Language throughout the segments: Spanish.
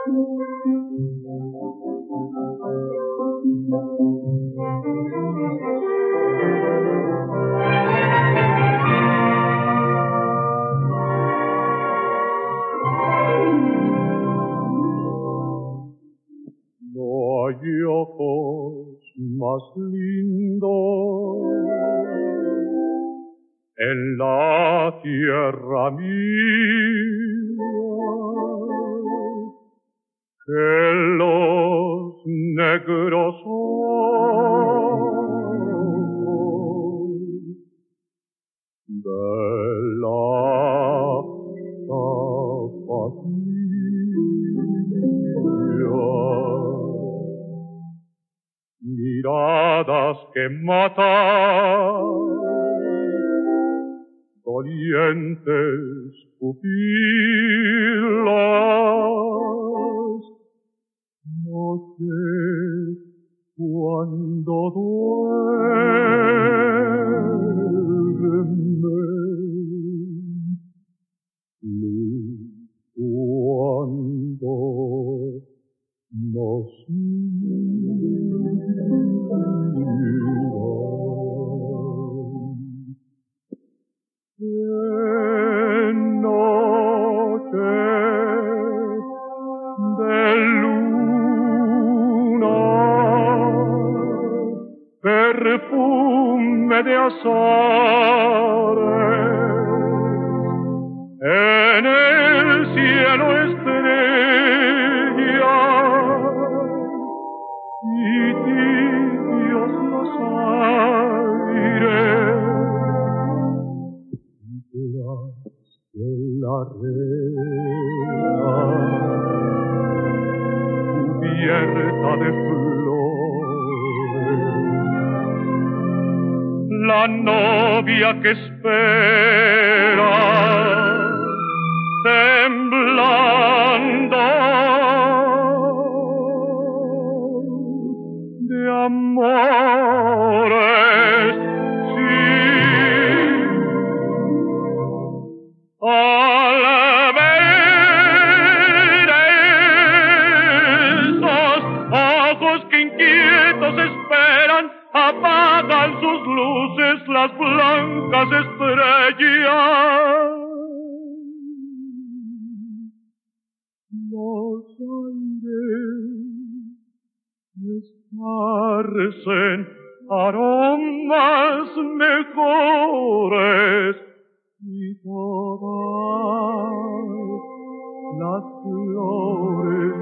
No hay ojos más lindos en la tierra mía que los negros ojos de la tapatía. Miradas que matan, dolientes pupilas, noche cuando duerme, luz cuando nos en noche de luna, perfume de azares, en el cielo estrellas y tibios los aires. De la arena cubierta de flores, la novia que espera temblando de amores. Al ver esos ojos que inquietos esperan, apagan sus luces las blancas estrellas. Los aires esparcen aromas mejores, y todas las flores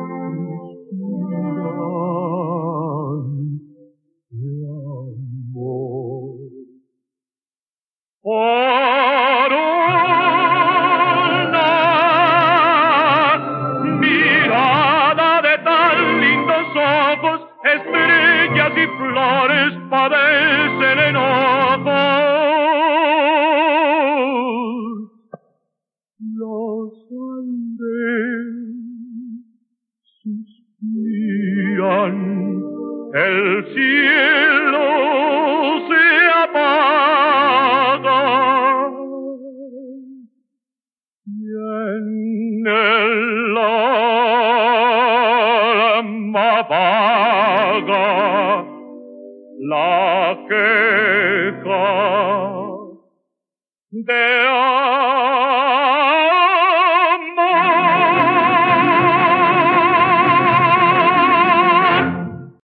suspiran de amor. Por una mirada de tan lindos ojos, estrellas y flores padecen enojos. Los aires suspiran, el cielo se apaga y en el alma vaga la queja de